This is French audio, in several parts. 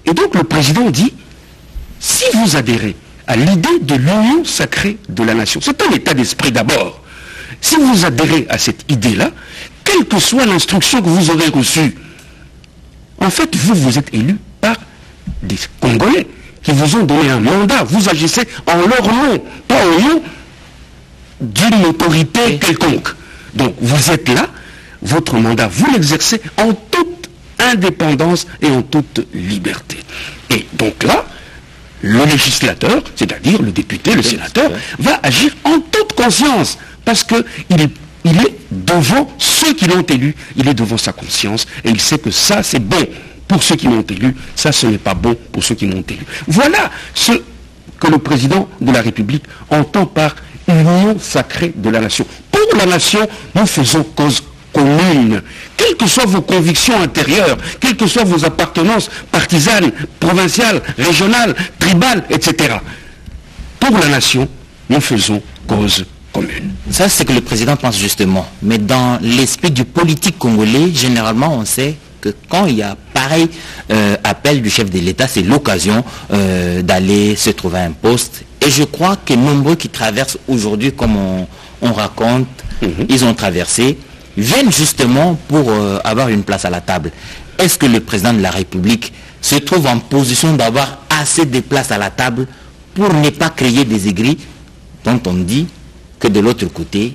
Et donc le président dit, si vous adhérez à l'idée de l'union sacrée de la nation, c'est un état d'esprit d'abord. Si vous adhérez à cette idée-là, quelle que soit l'instruction que vous aurez reçue, en fait, vous êtes élu par des Congolais qui vous ont donné un mandat. Vous agissez en leur nom, pas au nom d'une autorité quelconque. Donc, vous êtes là, votre mandat, vous l'exercez en toute indépendance et en toute liberté. Et donc là, le législateur, c'est-à-dire le député, le sénateur, va agir en toute conscience, parce qu'il est devant ceux qui l'ont élu, il est devant sa conscience, et il sait que ça, c'est bon pour ceux qui l'ont élu, ça, ce n'est pas bon pour ceux qui l'ont élu. Voilà ce que le président de la République entend par union sacrée de la nation. Pour la nation, nous faisons cause commune. Quelles que soient vos convictions intérieures, quelles que soient vos appartenances partisanes, provinciales, régionales, tribales, etc. Pour la nation, nous faisons cause commune. Ça, c'est ce que le président pense justement. Mais dans l'esprit du politique congolais, généralement, on sait que quand il y a pareil appel du chef de l'État, c'est l'occasion d'aller se trouver à un poste. Et je crois que nombreux qui traversent aujourd'hui, comme on raconte, ils ont traversé, viennent justement pour avoir une place à la table. Est-ce que le président de la République se trouve en position d'avoir assez de places à la table pour ne pas créer des aigris dont on dit que de l'autre côté,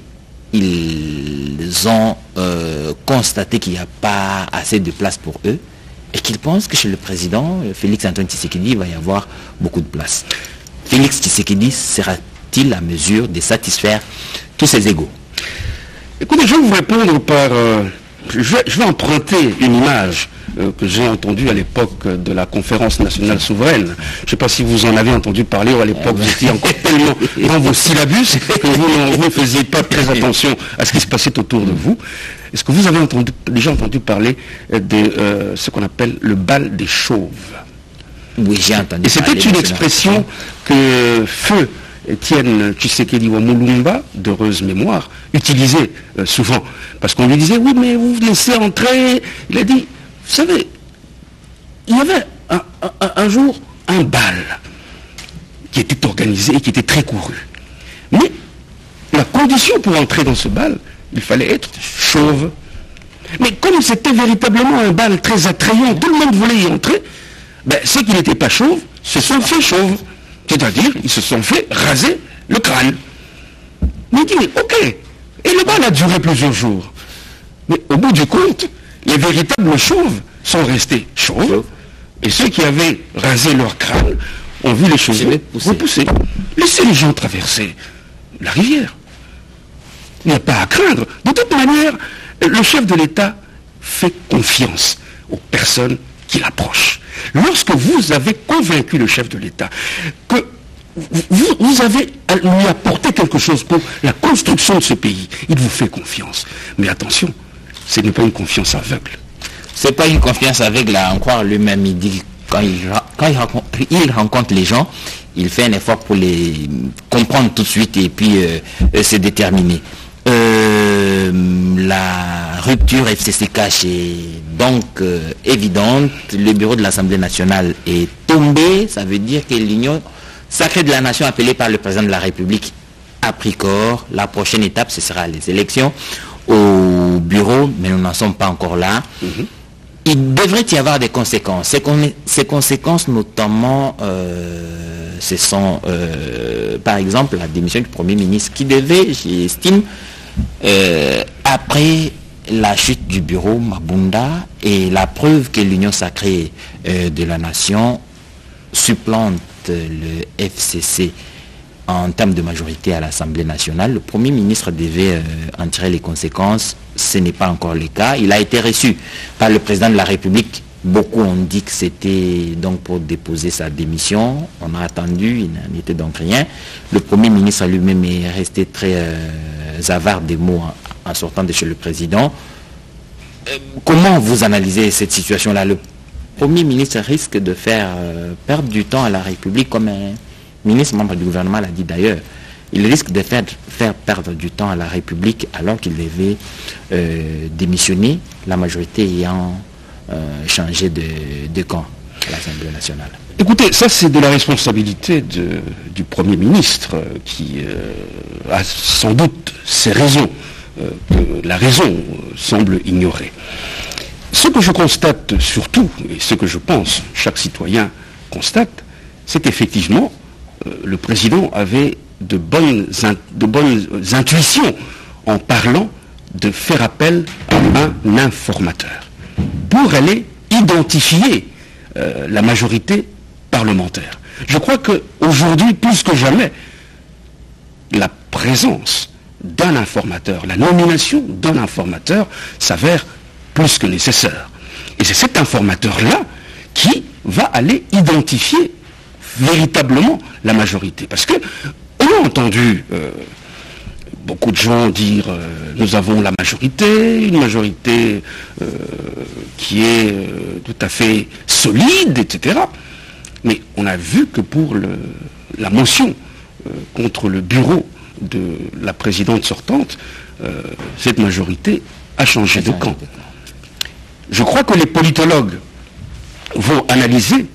ils ont constaté qu'il n'y a pas assez de place pour eux et qu'ils pensent que chez le président Félix Antoine Tshisekedi, il va y avoir beaucoup de place. Félix Tshisekedi sera-t-il à mesure de satisfaire tous ses égos? Écoutez, je vais vous répondre par... je vais emprunter une image que j'ai entendue à l'époque de la conférence nationale souveraine. Je ne sais pas si vous en avez entendu parler, ou à l'époque vous étiez encore tellement dans vos syllabus que vous ne faisiez pas très attention à ce qui se passait autour de vous. Est-ce que vous avez déjà entendu parler de ce qu'on appelle le bal des chauves? Oui, j'ai entendu. Et c'était une expression que feu Étienne Tshisekedi Wamulumba, d'heureuse mémoire, utilisait souvent. Parce qu'on lui disait, oui, mais vous laissez entrer. Il a dit, vous savez, il y avait un jour un bal qui était organisé et qui était très couru. Mais la condition pour entrer dans ce bal, il fallait être chauve. Mais comme c'était véritablement un bal très attrayant, tout le monde voulait y entrer, ben, ceux qui n'étaient pas chauves se sont fait chauves. C'est-à-dire, ils se sont fait raser le crâne. Mais il dit, mais ok. Et le bal a duré plusieurs jours. Mais au bout du compte, les véritables chauves sont restés chauves. Et ceux qui avaient rasé leur crâne ont vu les cheveux repousser. Laissez les gens traverser la rivière. Il n'y a pas à craindre. De toute manière, le chef de l'État fait confiance aux personnes qui l'approchent. Lorsque vous avez convaincu le chef de l'État que vous avez lui apporté quelque chose pour la construction de ce pays, il vous fait confiance. Mais attention, ce n'est pas une confiance aveugle. C'est pas une confiance aveugle à en croire lui-même. Il dit quand il rencontre les gens, il fait un effort pour les comprendre tout de suite et puis se déterminer. La rupture FCC-CACH est donc évidente. Le bureau de l'Assemblée nationale est tombé. Ça veut dire que l'union sacrée de la nation appelée par le président de la République a pris corps. La prochaine étape, ce sera les élections au bureau, mais nous n'en sommes pas encore là. Il devrait y avoir des conséquences. Ces conséquences, notamment, ce sont, par exemple, la démission du Premier ministre qui devait, j'estime, après la chute du bureau Mabunda et la preuve que l'union sacrée de la nation supplante le FCC en termes de majorité à l'Assemblée nationale, le Premier ministre devait en tirer les conséquences. Ce n'est pas encore le cas. Il a été reçu par le président de la République. Beaucoup ont dit que c'était donc pour déposer sa démission. On a attendu, il n'en était donc rien. Le Premier ministre lui-même est resté très avare des mots en sortant de chez le président. Comment vous analysez cette situation-là? Le Premier ministre risque de faire perdre du temps à la République, comme un ministre membre du gouvernement l'a dit d'ailleurs. Il risque de faire perdre du temps à la République alors qu'il devait démissionner, la majorité ayant changé de camp. à l'Assemblée nationale? Écoutez, ça c'est de la responsabilité du Premier ministre qui a sans doute ses raisons, que la raison semble ignorer. Ce que je constate surtout, et ce que je pense chaque citoyen constate, c'est qu'effectivement, le président avait de bonnes intuitions en parlant de faire appel à un informateur pour aller identifier la majorité parlementaire. Je crois qu'aujourd'hui, plus que jamais, la présence d'un informateur, la nomination d'un informateur s'avère plus que nécessaire. Et c'est cet informateur-là qui va aller identifier véritablement la majorité. Parce que on a entendu beaucoup de gens dire nous avons la majorité, une majorité qui est tout à fait solide, etc. Mais on a vu que pour la motion contre le bureau de la présidente sortante, cette majorité a changé de camp. Je crois que les politologues vont analyser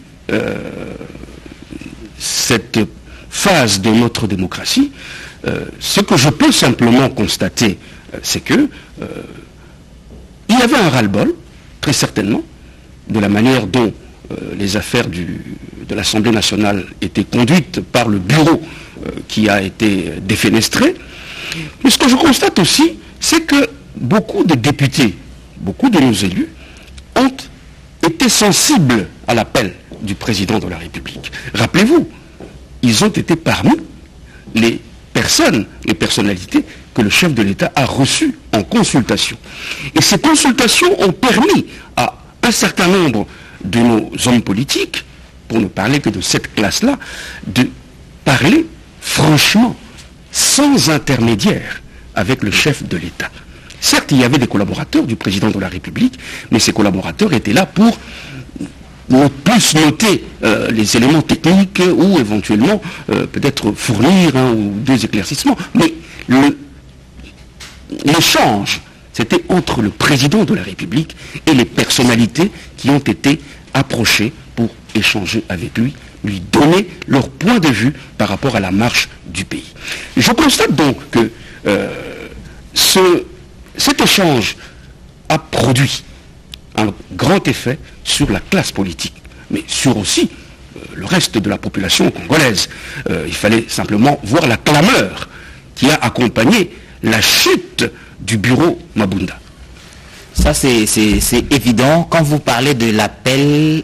cette phase de notre démocratie. Ce que je peux simplement constater, c'est que il y avait un ras-le-bol, très certainement, de la manière dont les affaires de l'Assemblée nationale étaient conduites par le bureau qui a été défenestré. Mais ce que je constate aussi, c'est que beaucoup de députés, beaucoup de nos élus, ont été sensibles à l'appel du président de la République. Rappelez-vous, ils ont été parmi les personnalités que le chef de l'État a reçues en consultation. Et ces consultations ont permis à un certain nombre de nos hommes politiques, pour ne parler que de cette classe-là, de parler franchement, sans intermédiaire, avec le chef de l'État. Certes, il y avait des collaborateurs du président de la République, mais ces collaborateurs étaient là pour plus noter les éléments techniques ou éventuellement peut-être fournir un ou deux éclaircissements. Mais l'échange, c'était entre le président de la République et les personnalités qui ont été approchées pour échanger avec lui, lui donner leur point de vue par rapport à la marche du pays. Je constate donc que cet échange a produit un grand effet sur la classe politique, mais sur aussi le reste de la population congolaise. Il fallait simplement voir la clameur qui a accompagné la chute du bureau Mabunda. Ça, c'est évident. Quand vous parlez de l'appel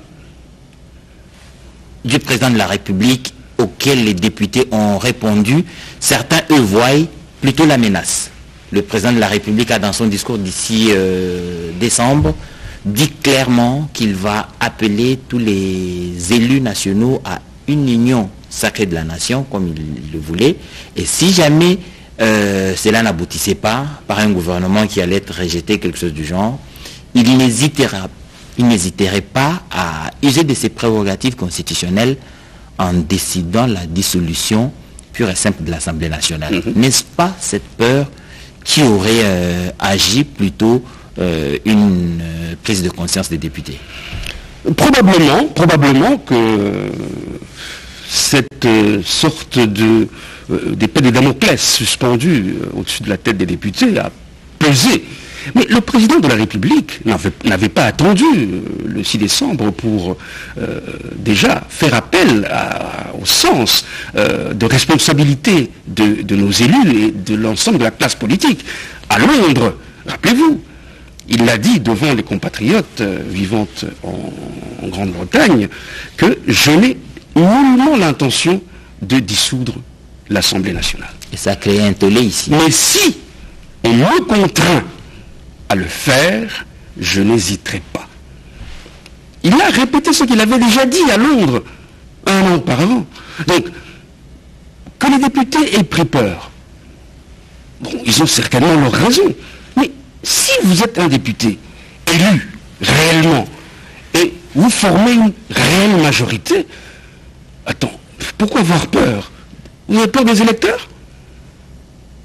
du président de la République auquel les députés ont répondu, certains, eux, voient plutôt la menace. Le président de la République a, dans son discours d'ici décembre, dit clairement qu'il va appeler tous les élus nationaux à une union sacrée de la nation, comme il le voulait. Et si jamais cela n'aboutissait pas par un gouvernement qui allait être rejeté, quelque chose du genre, il n'hésiterait pas à user de ses prérogatives constitutionnelles en décidant la dissolution pure et simple de l'Assemblée nationale. N'est-ce pas cette peur qui aurait agi plutôt une prise de conscience des députés? Probablement que cette sorte d'épée de Damoclès suspendue au-dessus de la tête des députés a pesé. Mais le président de la République n'avait pas attendu le 6 décembre pour déjà faire appel au sens de responsabilité de nos élus et de l'ensemble de la classe politique. À Londres, rappelez-vous, il l'a dit devant les compatriotes vivant en Grande-Bretagne que je n'ai nullement l'intention de dissoudre l'Assemblée nationale. Et ça a créé un tollé ici. Mais si on me contraint à le faire, je n'hésiterai pas. Il a répété ce qu'il avait déjà dit à Londres un an auparavant. Donc, que les députés aient pris peur, bon, ils ont certainement leur raison. Mais si vous êtes un député élu réellement et vous formez une réelle majorité, attends, pourquoi avoir peur? Vous avez peur des électeurs?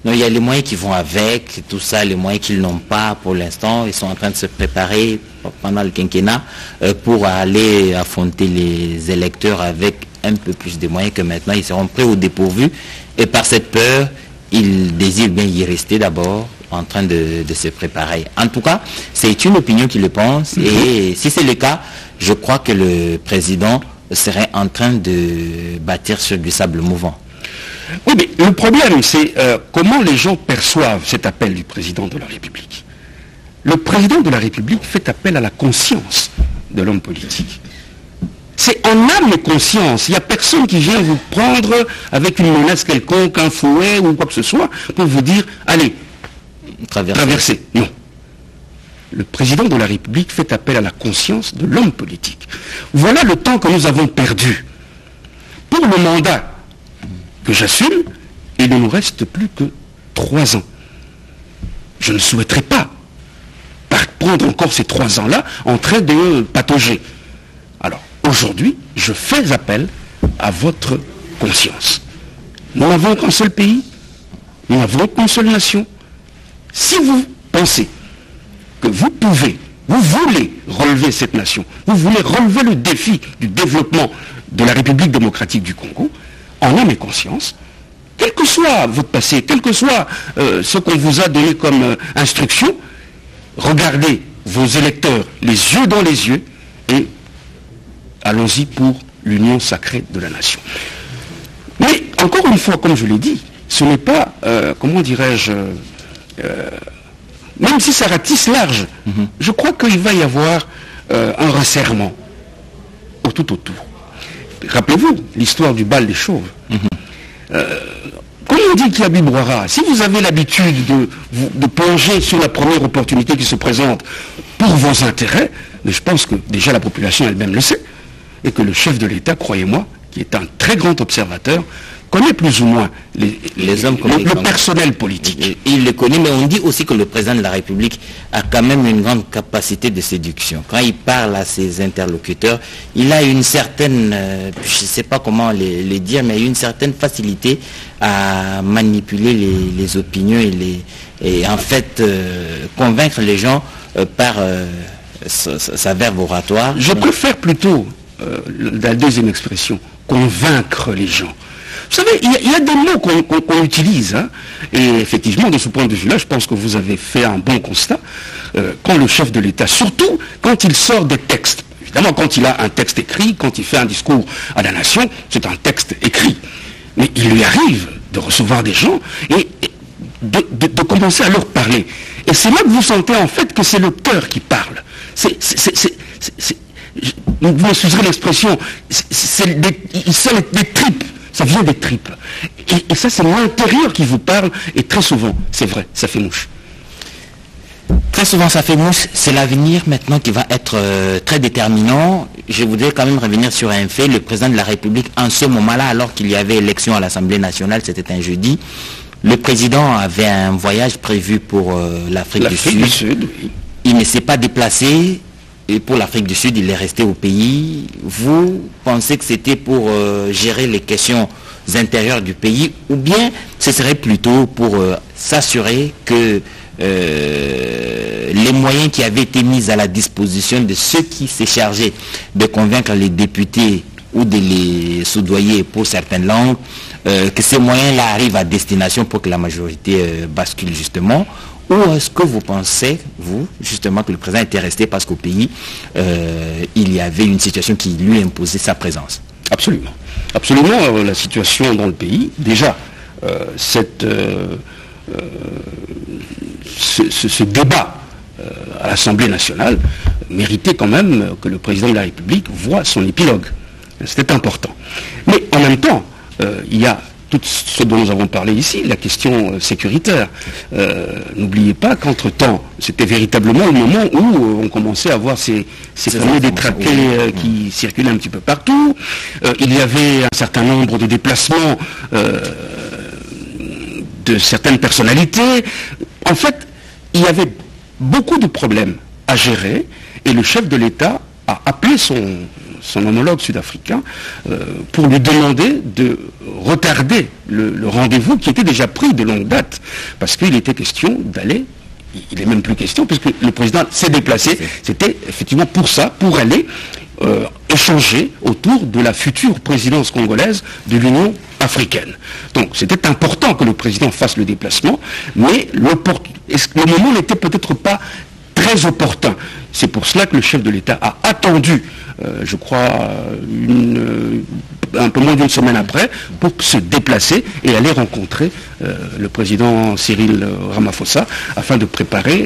Non, il y a les moyens qui vont avec, tout ça, les moyens qu'ils n'ont pas pour l'instant. Ils sont en train de se préparer pendant le quinquennat pour aller affronter les électeurs avec un peu plus de moyens que maintenant. Ils seront prêts au dépourvu. Et par cette peur, ils désirent bien y rester d'abord, en train de se préparer. En tout cas, c'est une opinion qui le pense. Et si c'est le cas, je crois que le président serait en train de bâtir sur du sable mouvant. Oui, mais le problème, c'est comment les gens perçoivent cet appel du président de la République. Le président de la République fait appel à la conscience de l'homme politique. C'est en âme et conscience. Il n'y a personne qui vient vous prendre avec une menace quelconque, un fouet ou quoi que ce soit, pour vous dire, allez, traversez. Non. Le président de la République fait appel à la conscience de l'homme politique. Voilà le temps que nous avons perdu. Pour le mandat que j'assume, il ne nous reste plus que 3 ans. Je ne souhaiterais pas prendre encore ces 3 ans-là en train de patauger. Alors, aujourd'hui, je fais appel à votre conscience. Nous n'avons qu'un seul pays, nous n'avons qu'une seule nation. Si vous pensez que vous pouvez, vous voulez relever cette nation, vous voulez relever le défi du développement de la République démocratique du Congo, en âme et conscience, quel que soit votre passé, quel que soit ce qu'on vous a donné comme instruction, regardez vos électeurs les yeux dans les yeux et allons-y pour l'union sacrée de la nation. Mais encore une fois, comme je l'ai dit, ce n'est pas, comment dirais-je, même si ça ratisse large, je crois qu'il va y avoir un resserrement tout autour. Rappelez-vous l'histoire du bal des chauves. Comme on dit qu'il y a Biboira, si vous avez l'habitude de plonger sur la première opportunité qui se présente pour vos intérêts, mais je pense que déjà la population elle-même le sait, et que le chef de l'État, croyez-moi, qui est un très grand observateur, connaît plus ou moins les hommes, le personnel politique. Il le connaît, mais on dit aussi que le président de la République a quand même une grande capacité de séduction. Quand il parle à ses interlocuteurs, il a une certaine, je ne sais pas comment les dire, mais une certaine facilité à manipuler les opinions et en fait convaincre les gens par sa verve oratoire. Je préfère plutôt la deuxième expression, convaincre les gens. Vous savez, il y a des mots qu'on utilise, hein, et effectivement, de ce point de vue-là, je pense que vous avez fait un bon constat, quand le chef de l'État, surtout quand il sort des textes, évidemment quand il a un texte écrit, quand il fait un discours à la nation, c'est un texte écrit, mais il lui arrive de recevoir des gens et de commencer à leur parler. Et c'est là que vous sentez en fait que c'est le cœur qui parle. Vous m'excuserez l'expression, il sent les tripes. Ça vient des tripes. Et ça, c'est l'intérieur qui vous parle. Et très souvent, c'est vrai, ça fait mouche. Très souvent, ça fait mouche. C'est l'avenir maintenant qui va être très déterminant. Je voudrais quand même revenir sur un fait. Le président de la République, en ce moment-là, alors qu'il y avait élection à l'Assemblée nationale, c'était un jeudi, le président avait un voyage prévu pour l'Afrique du Sud. Oui. Il ne s'est pas déplacé. Et pour l'Afrique du Sud, il est resté au pays. Vous pensez que c'était pour gérer les questions intérieures du pays, ou bien ce serait plutôt pour s'assurer que les moyens qui avaient été mis à la disposition de ceux qui s'est chargé de convaincre les députés ou de les soudoyer pour certaines langues, que ces moyens-là arrivent à destination pour que la majorité bascule justement? Ou est-ce que vous pensez, vous, justement, que le président était resté parce qu'au pays, il y avait une situation qui lui imposait sa présence? Absolument. Absolument, la situation dans le pays, déjà, ce débat à l'Assemblée nationale méritait quand même que le président de la République voie son épilogue. C'était important. Mais en même temps, il y a tout ce dont nous avons parlé ici, la question sécuritaire. N'oubliez pas qu'entre-temps, c'était véritablement le moment où on commençait à voir ces fameux détraqués qui circulaient un petit peu partout. Il y avait un certain nombre de déplacements de certaines personnalités. En fait, il y avait beaucoup de problèmes à gérer et le chef de l'État a appelé son homologue sud-africain pour lui demander de retarder le rendez-vous qui était déjà pris de longue date, parce qu'il était question d'aller, il n'est même plus question, puisque le président s'est déplacé, c'était effectivement pour ça, pour aller échanger autour de la future présidence congolaise de l'Union africaine. Donc c'était important que le président fasse le déplacement, mais le moment n'était peut-être pas très opportun. C'est pour cela que le chef de l'État a attendu, je crois, un peu moins d'une semaine après, pour se déplacer et aller rencontrer le président Cyril Ramaphosa afin de préparer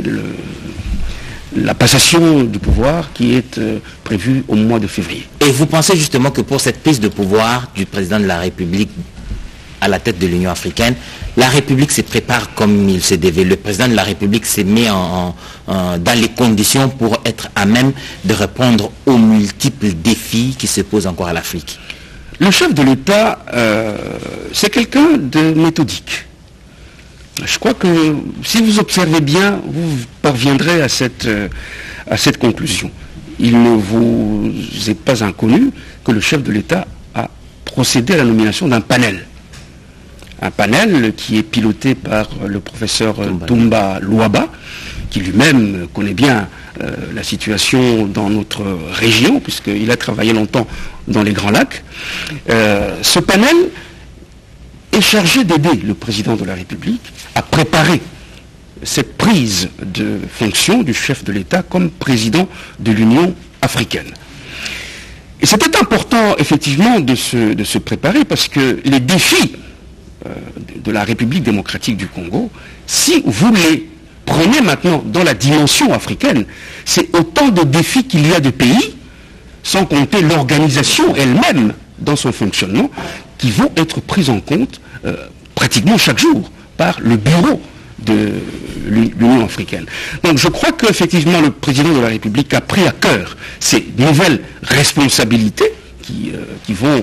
la passation du pouvoir qui est prévue au mois de février. Et vous pensez justement que pour cette prise de pouvoir du président de la République à la tête de l'Union africaine, la République se prépare comme il se devait. Le président de la République s'est mis dans les conditions pour être à même de répondre aux multiples défis qui se posent encore à l'Afrique. Le chef de l'État, c'est quelqu'un de méthodique. Je crois que si vous observez bien, vous parviendrez à cette conclusion. Il ne vous est pas inconnu que le chef de l'État a procédé à la nomination d'un panel. Un panel qui est piloté par le professeur Toumba Luaba, qui lui-même connaît bien la situation dans notre région, puisqu'il a travaillé longtemps dans les Grands Lacs. Ce panel est chargé d'aider le président de la République à préparer cette prise de fonction du chef de l'État comme président de l'Union africaine. Et c'était important, effectivement, de se préparer, parce que les défis de la République démocratique du Congo, si vous les prenez maintenant dans la dimension africaine, c'est autant de défis qu'il y a de pays, sans compter l'organisation elle-même dans son fonctionnement, qui vont être pris en compte pratiquement chaque jour par le bureau de l'Union africaine. Donc je crois qu'effectivement le président de la République a pris à cœur ces nouvelles responsabilités qui vont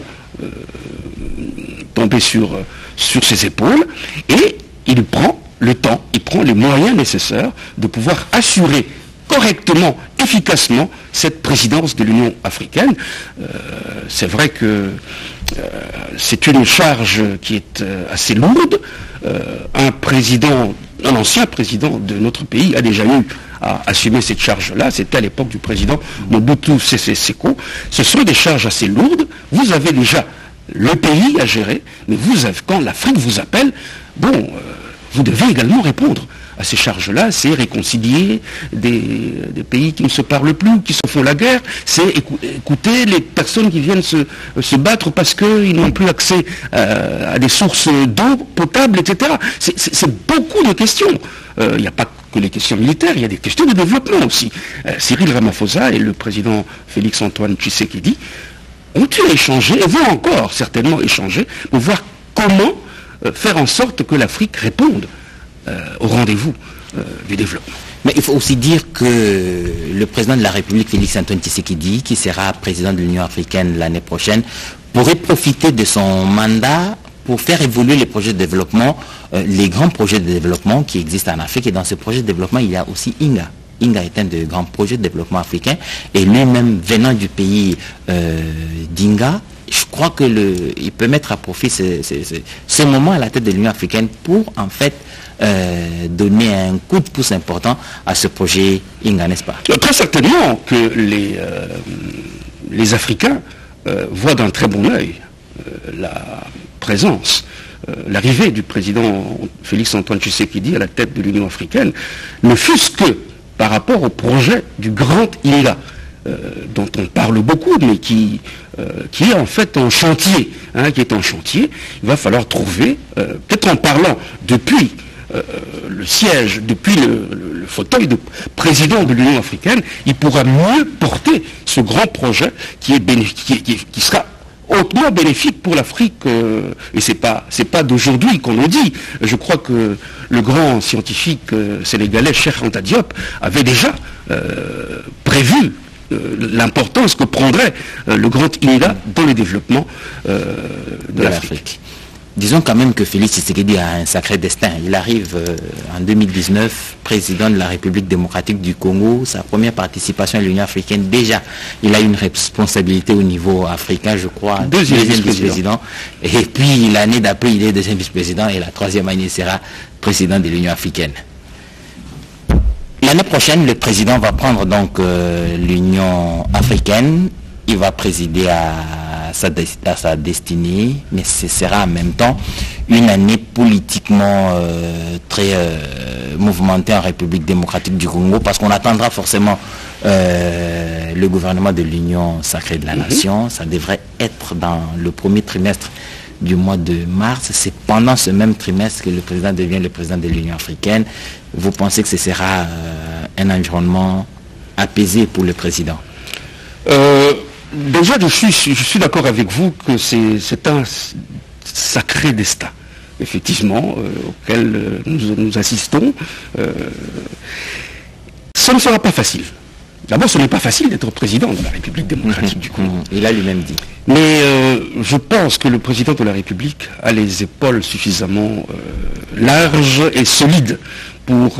tomber sur ses épaules, et il prend le temps, il prend les moyens nécessaires de pouvoir assurer correctement, efficacement cette présidence de l'Union africaine. C'est vrai que c'est une charge qui est assez lourde. Un ancien président de notre pays a déjà eu à assumer cette charge-là. C'était à l'époque du président Mobutu Sese Seko. Ce sont des charges assez lourdes. Vous avez déjà le pays à gérer, mais quand l'Afrique vous appelle, vous devez également répondre à ces charges-là. C'est réconcilier des pays qui ne se parlent plus, qui se font la guerre, c'est écouter les personnes qui viennent se battre parce qu'ils n'ont plus accès à des sources d'eau potable, etc. C'est beaucoup de questions. Il n'y a pas que les questions militaires, il y a des questions de développement aussi. Cyril Ramaphosa et le président Félix-Antoine Tshisekedi ont échangé, et vont encore certainement échanger, pour voir comment faire en sorte que l'Afrique réponde au rendez-vous du développement. Mais il faut aussi dire que le président de la République, Félix-Antoine Tshisekedi, qui sera président de l'Union africaine l'année prochaine, pourrait profiter de son mandat pour faire évoluer les projets de développement, les grands projets de développement qui existent en Afrique. Et dans ce projet de développement, il y a aussi INGA. INGA est un des grands projets de développement africain, et lui-même venant du pays d'INGA, je crois qu'il peut mettre à profit ce moment à la tête de l'Union africaine pour en fait donner un coup de pouce important à ce projet INGA, n'est-ce pas? Très certainement que les Africains voient d'un très bon œil la présence, l'arrivée du président Félix-Antoine Tshisekedi à la tête de l'Union africaine, ne fût-ce que par rapport au projet du grand INGA, dont on parle beaucoup, mais qui est en fait en chantier, Il va falloir trouver, peut-être en parlant depuis le siège, depuis le fauteuil de président de l'Union africaine, il pourra mieux porter ce grand projet qui sera hautement bénéfique pour l'Afrique, et c'est pas d'aujourd'hui qu'on le dit. Je crois que le grand scientifique sénégalais Cheikh Anta Diop avait déjà prévu l'importance que prendrait le grand INGA dans le développement de l'Afrique. disons quand même que Félix Tshisekedi a un sacré destin. Il arrive en 2019, président de la République démocratique du Congo. Sa première participation à l'Union africaine, déjà, il a une responsabilité au niveau africain, je crois. Deuxième vice-président. Et puis l'année d'après, il est deuxième vice-président et la troisième année, il sera président de l'Union africaine. L'année prochaine, le président va prendre donc l'Union africaine. Il va présider à sa destinée, mais ce sera en même temps une année politiquement très mouvementée en République démocratique du Congo, parce qu'on attendra forcément le gouvernement de l'Union sacrée de la Nation. Ça devrait être dans le premier trimestre du mois de mars. C'est pendant ce même trimestre que le président devient le président de l'Union africaine. Vous pensez que ce sera un environnement apaisé pour le président? Déjà, je suis d'accord avec vous que c'est un sacré destin, effectivement, auquel nous assistons. Ça ne sera pas facile. D'abord, ce n'est pas facile d'être président de la République démocratique du Congo. Il a lui-même dit. Mais je pense que le président de la République a les épaules suffisamment larges et solides pour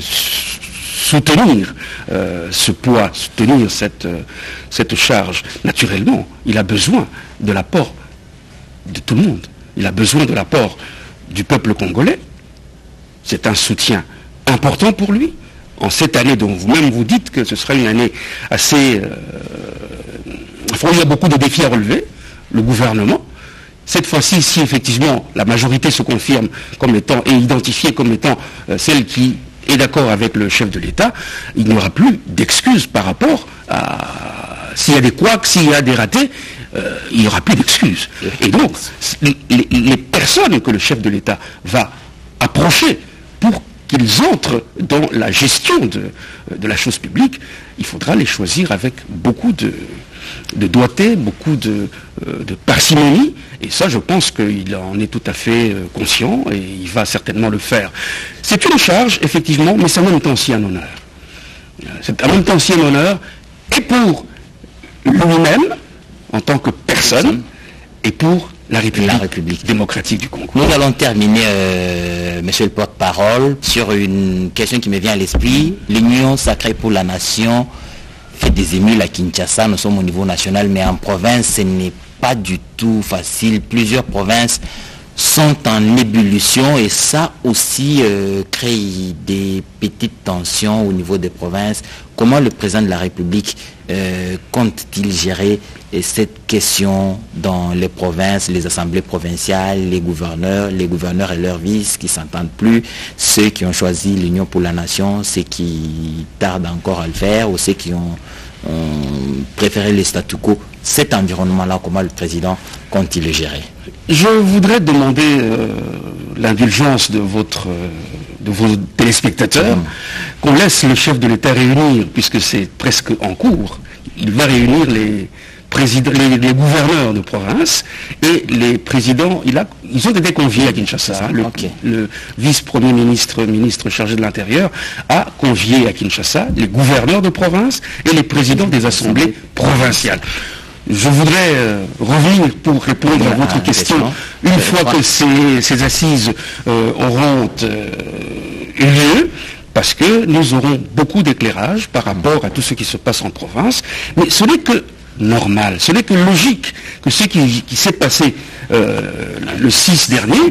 soutenir ce poids, soutenir cette charge. Naturellement, il a besoin de l'apport de tout le monde. Il a besoin de l'apport du peuple congolais. C'est un soutien important pour lui. En cette année dont vous-même vous dites que ce sera une année assez... il y a beaucoup de défis à relever. Le gouvernement, cette fois-ci, si effectivement la majorité se confirme comme étant et identifiée comme étant celle qui est d'accord avec le chef de l'État, il n'y aura plus d'excuses par rapport à... S'il y a des couacs, s'il y a des ratés, il n'y aura plus d'excuses. Et donc, les personnes que le chef de l'État va approcher pour qu'ils entrent dans la gestion de la chose publique, il faudra les choisir avec beaucoup de doigté, beaucoup de parcimonie, et ça je pense qu'il en est tout à fait conscient et il va certainement le faire. C'est une charge, effectivement, mais c'est en même temps aussi un honneur. C'est en même temps aussi un honneur, et pour lui-même, en tant que personne, et pour la République démocratique du Congo. Nous allons terminer, monsieur le porte-parole, sur une question qui me vient à l'esprit. L'Union sacrée pour la nation fait des émules à Kinshasa. Nous sommes au niveau national, mais en province, ce n'est pas du tout facile. Plusieurs provinces sont en ébullition et ça aussi crée des petites tensions au niveau des provinces. Comment le président de la République compte-t-il gérer cette question dans les provinces, les assemblées provinciales, les gouverneurs et leurs vices qui ne s'entendent plus, ceux qui ont choisi l'Union pour la nation, ceux qui tardent encore à le faire ou ceux qui ont préféré le statu quo? Cet environnement-là, comment le président compte-t-il le gérer? Je voudrais demander l'indulgence de vos téléspectateurs, qu'on laisse le chef de l'État réunir, puisque c'est presque en cours. Il va réunir les gouverneurs de province et les présidents. Ils ont été conviés à Kinshasa. Le vice-premier ministre chargé de l'Intérieur, a convié à Kinshasa les gouverneurs de province et les présidents des assemblées provinciales. Je voudrais revenir pour répondre à votre question. Une fois que ces assises auront eu lieu, parce que nous aurons beaucoup d'éclairage par rapport à tout ce qui se passe en province, mais ce n'est que normal, ce n'est que logique que ce qui s'est passé le 6 dernier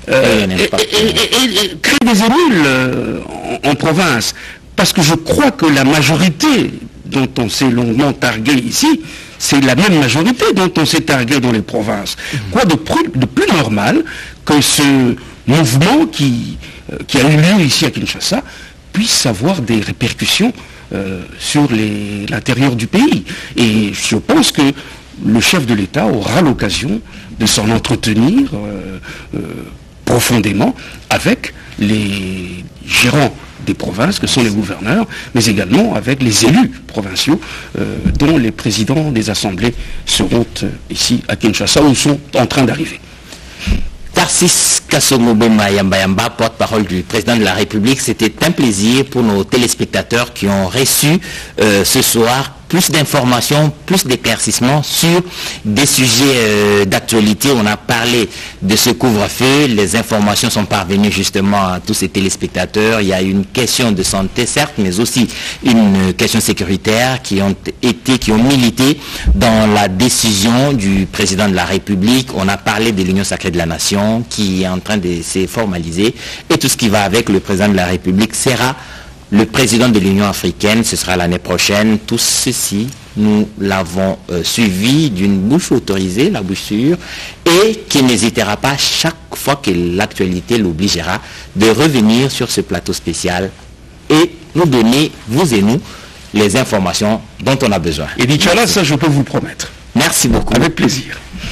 crée des émules en province, parce que je crois que la majorité dont on s'est longuement targué ici, c'est la même majorité dont on s'est targué dans les provinces. Quoi de plus normal que ce mouvement qui a eu lieu ici à Kinshasa puisse avoir des répercussions sur l'intérieur du pays. Et je pense que le chef de l'État aura l'occasion de s'en entretenir profondément avec les gérants des provinces, que sont les gouverneurs, mais également avec les élus provinciaux dont les présidents des assemblées seront ici à Kinshasa ou sont en train d'arriver. Tarsis Kasongo-Boma Yamba, porte-parole du président de la République, c'était un plaisir pour nos téléspectateurs qui ont reçu ce soir plus d'informations, plus d'éclaircissements sur des sujets d'actualité. On a parlé de ce couvre-feu, les informations sont parvenues justement à tous ces téléspectateurs. Il y a une question de santé, certes, mais aussi une question sécuritaire qui ont milité dans la décision du président de la République. On a parlé de l'Union sacrée de la nation qui est en train de se formaliser, et tout ce qui va avec. Le président de la République sera le président de l'Union africaine, ce sera l'année prochaine. Tout ceci, nous l'avons suivi d'une bouche autorisée, la bouche sûre, et qui n'hésitera pas, chaque fois que l'actualité l'obligera, de revenir sur ce plateau spécial et nous donner, vous et nous, les informations dont on a besoin. Et d'Inch'Allah, ça je peux vous le promettre. Merci beaucoup. Avec plaisir.